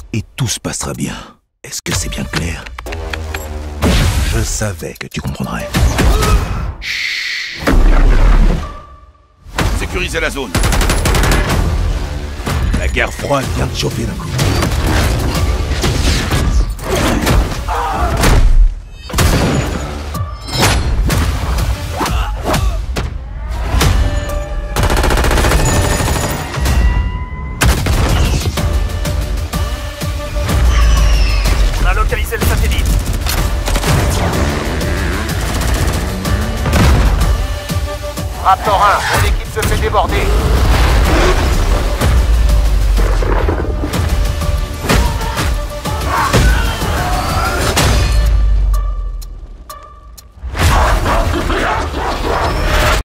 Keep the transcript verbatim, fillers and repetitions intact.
et tout se passera bien. Est-ce que c'est bien clair? Je savais que tu comprendrais. Chut. Sécurisez la zone. La guerre froide vient de chauffer d'un coup. On a localisé le satellite. Raptor un, l'équipe se fait déborder.